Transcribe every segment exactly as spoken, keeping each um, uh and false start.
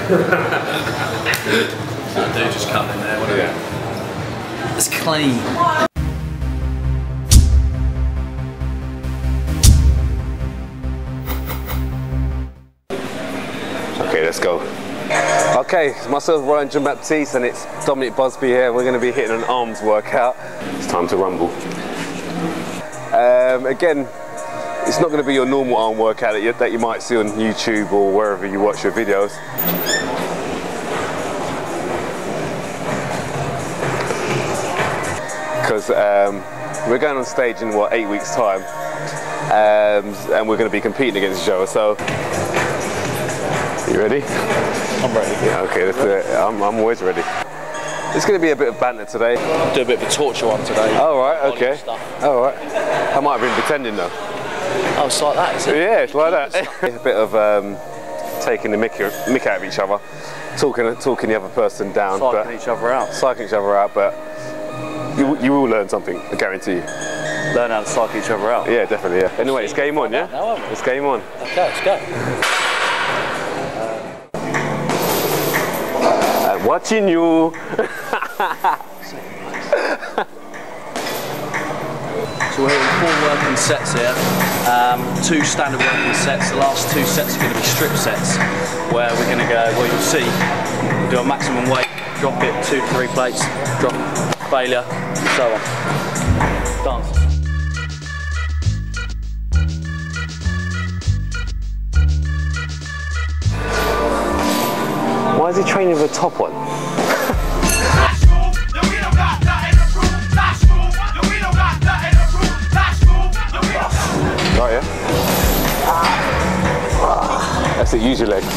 I do just come in there, whatever. Yeah. It's clean. Okay, let's go. Okay, it's myself, Ryan John-Baptiste, and it's Dominic Busby here. We're going to be hitting an arms workout. It's time to rumble. Um, again, it's not going to be your normal arm workout that you, that you might see on YouTube or wherever you watch your videos. Because um, we're going on stage in, what, eight weeks' time, um, and we're going to be competing against each other, so... You ready? I'm ready. Yeah, okay, let's do it. I'm, I'm always ready. It's going to be a bit of banter today. I'll do a bit of a torture one today. Oh, right, okay. Oh, right. I might have been pretending though. Oh, it's like that, is it? Yeah, it's like that. A bit of um, taking the mick, mick out of each other, talking, talking the other person down. Psyching but, each other out. Psyching each other out, but you, you will learn something, I guarantee you. Learn how to psych each other out? Yeah, definitely, yeah. Anyway, it's game on, yeah? Now, it's game on. Okay, let's go. Watching you. So we're hitting four working sets here, um, two standard working sets. The last two sets are going to be strip sets, where we're going to go, well you'll see, we'll do a maximum weight, drop it, two, three plates, drop, failure, and so on. Dance. Why is he training with a top on? Right, yeah? That's it, use your legs.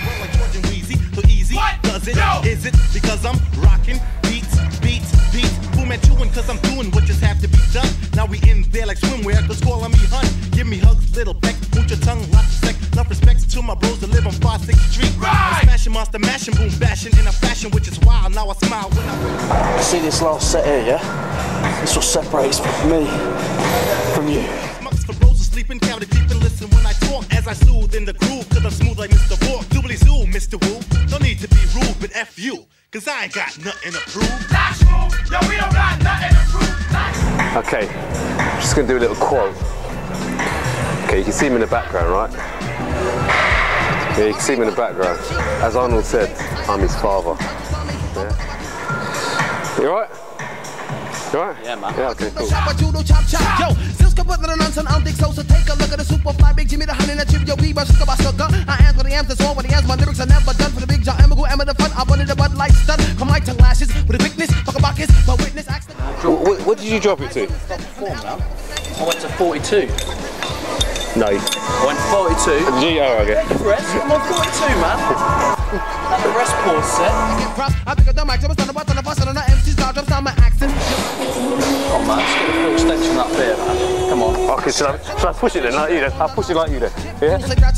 Is it because I'm rocking beats, beats, beats? Boom at you and cause I'm doing what just have to be done. Now we in there like swimwear, cause calling me hun. Give me hugs, little peck, boot your tongue, lots of sex. Love respects to my bros that live on five sixth Street. Right. Smashing, monster mashing, boom bashing in a fashion which is wild. Now I smile when I see this last set here, yeah? This what separates me from you. Smucks for roses, sleeping, count it deep and listen when I talk as I soothe in the groove, cause I'm smooth like Mister Walk. Doobly zoo, Mister Woo. No need to be rude, but F you, cause I ain't got nothing to prove. That's true, yo, we don't got nothing to prove. Okay, I'm just gonna do a little quote. Okay, you can see him in the background, right? Yeah, you can see him in the background. As Arnold said, I'm his father. Yeah. You alright? You alright? Yeah, man. Yeah, okay, cool. Yo, since I don't think so, so take a look at the super fly big Jimmy the honey and the chip, yo, be but sugar, sugar. I am for the amps, that's all what the amps, my lyrics are never done for the big John, I'm go, I'm the fun, I wanted the Bud Light stun, come my tongue lashes, with a quickness, fuck a buckets, my witness, accident. What, what did you drop it to? I went to forty-two. No. I went forty-two. Did you? Oh, okay. Rest, I'm on forty-two, man. That's the rest pause set. I pick up the mic, I'm on the button, I'm on the M C's, now drops down my accent. Come on, man, let's get a little extension up here, man. Come on. Okay, should I, should I push it then, like you then? I'll push it like you then. Yeah?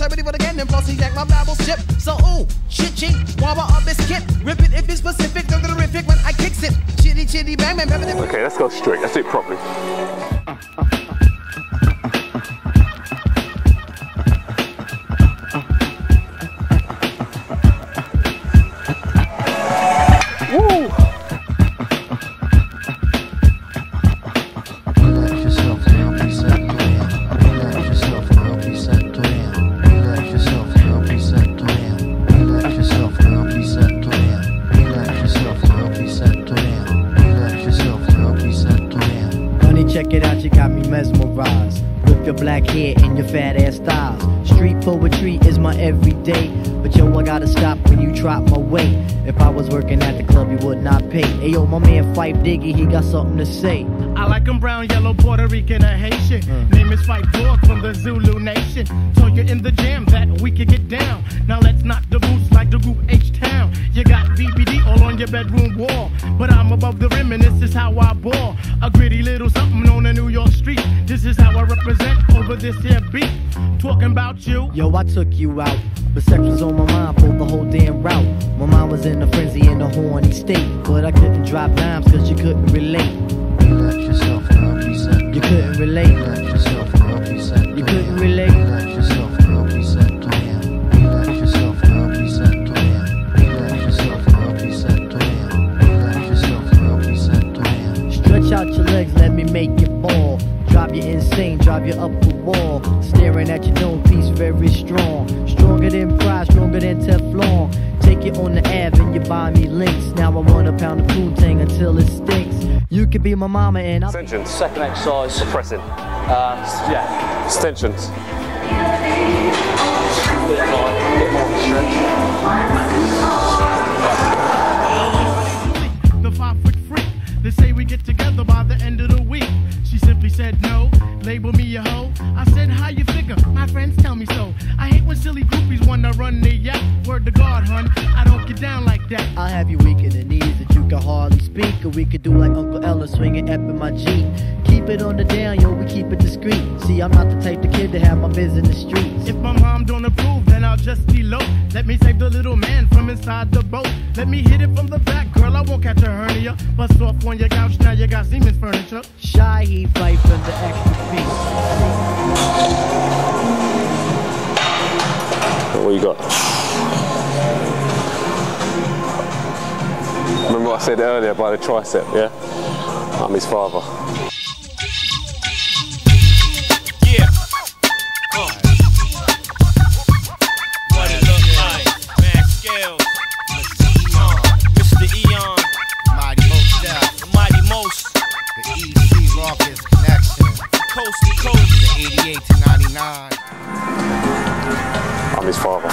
So, ooh, shit, cheat, wabba a biscuit. Rip it if it's specific, they're terrific when I kicks it. Chitty, chitty, bang, bang, bang. Okay, let's go straight. Let's do it properly. Check it out, you got me mesmerized with your black hair and your fat ass thighs. Street poetry is my everyday, but yo, I gotta stop when you drop my weight. If I was working at the club, you would not pay. Hey yo, my man Fife Diggy, he got something to say. I like him brown, yellow, Puerto Rican, or Haitian. Mm. Name is Fife Dog from the Zulu Nation. Told you in the jam that we could get down. Now let's knock the boots like the group H-Town. You got B B D all on your bedroom wall, but I'm above the rim and this is how I ball. A gritty little something on a New York street. This is how I represent over this here beat. Talking about you. Yo, I took you out, but sex was on my mind for the whole damn route. My mind was in a frenzy in a horny state, but I couldn't drop dimes cause you couldn't relate. Relax yourself, girl, please. You couldn't relate. Relax yourself, girl, please. You couldn't relate. Relax yourself, girl, please. Relax yourself, girl, please. out your legs, let me make you ball. Drive you insane, drive you up the wall. Staring at your known piece, very strong. Stronger than pride, stronger than Teflon. Take you on the Ave and you buy me links. Now I want a pound of poontang until it stinks. You could be my mama and I'll Extensions. Second exercise. Pressing. Um, yeah. Extensions. Bit light, bit more of a stretch. The five foot freak. They say we get together by the end of the week. She simply said no, label me a hoe. I said, how you figure? My friends tell me so. I hate when silly groupies wanna run the yak. Word to God, hun, I don't get down like that. I'll have you weak in the knees that you can hardly speak. Or we could do like Uncle Ella swinging up in my Jeep. Keep it on the down, yo, we keep it discreet. See, I'm not the type of kid to have my biz in the streets. If my mom don't approve, then I'll just elope. Let me save the little man from inside the boat. Let me hit it from the back, girl, I won't catch a hernia. Bust off on your couch, now you got Siemens furniture. Shy, he fight from the extra feet. What you got? Remember what I said earlier by the tricep, yeah? I'm his father. Yeah. Uh. What it look like? Mad scales. Uh, Mister Eon. Mighty Most Def. The Mighty Most. The E C Raucous Connection. Coast to coast. The eighty-eight to ninety-nine. I'm his father.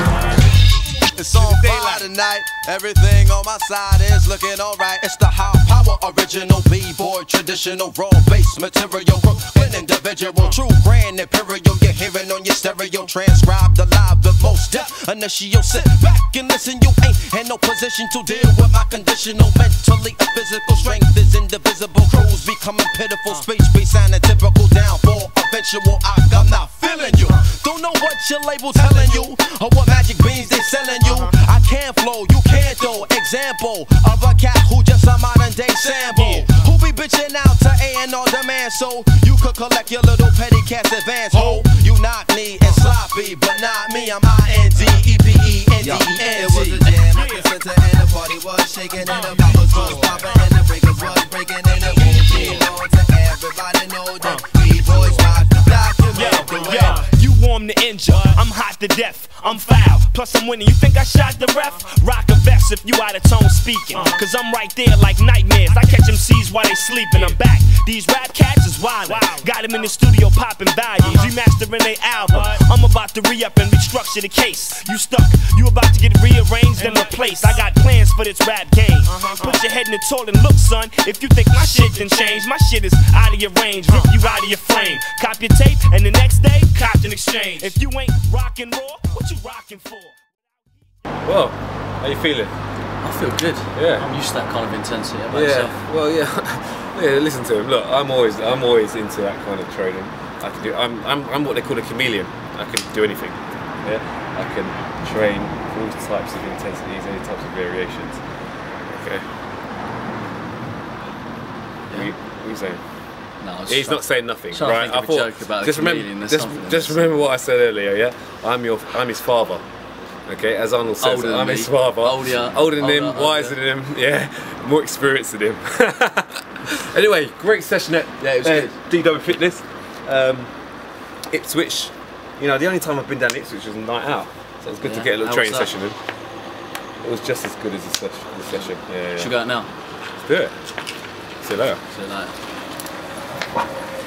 It's on fire tonight. Everything on my side is looking alright. It's the high power, original B-boy, traditional raw bass material, Brooklyn individual, true brand imperial. You're hearing on your stereo, transcribed alive the most depth. Initial, sit back and listen. You ain't in no position to deal with my conditional, mentally and physical strength is indivisible. Crews becoming pitiful, speech be sounding typical. Downfall, eventual. I, I'm not feeling you. Don't know what your label telling you or what magic beans they selling you. I can't flow, you can't though. Example of a cat who just a modern day sample. Who be bitching out to A and R demand so you could collect your little petty cash advance. Ho, you knock me and sloppy, but not me. I'm I N D E P E N D E N T. It was a jam at the center and the party was shaking and the bottles was popping and the breakers was breaking and it won't be long to everybody know that we boys rock the document the way. You warm to injure, I'm hot to death, I'm foul, plus I'm winning. You think I shot the ref? Rock a vest if you out of tone speaking, cause I'm right there like nightmares. I catch M Cs while they sleeping. I'm back, these rap cats is wildin'. Got them in the studio popping values, remastering their album. I'm about to re-up and restructure the case. You stuck, you about to get rearranged and replaced. I got plans for this rap game. Put your head in the toilet and look, son. If you think my shit done changed, my shit is out of your range, rip you out of your frame. Cop your tape and the next day, cop an exchange. If you ain't rockin' raw, what you rockin' for? Well, how you feeling? I feel good. Yeah. I'm used to that kind of intensity. How about Yeah. yourself? Well, yeah. Yeah. Listen to him. Look, I'm always, I'm always into that kind of training. I can do. I'm, I'm, I'm what they call a chameleon. I can do anything. Yeah. I can train all types of intensities, any types of variations. Okay. Yeah. What, are you, what are you saying? No, I was He's trying- not saying nothing, trying to right? think of a joke about a just chameleon, remember, there's just, something just there. remember what I said earlier. Yeah, I'm your, I'm his father. Okay, as Arnold says, Older than I'm me. his father. Older, older than him, older, wiser older. than him. Yeah, more experienced than him. Anyway, great session at Yeah, it was uh, good. D W Fitness, um, Ipswich. You know, the only time I've been down to Ipswich was a night out, so it was good Yeah, to get a little how training was that? session in. It was just as good as the session. The session. Yeah, yeah, Should we yeah. go out now? Let's do it. See you later. See you later.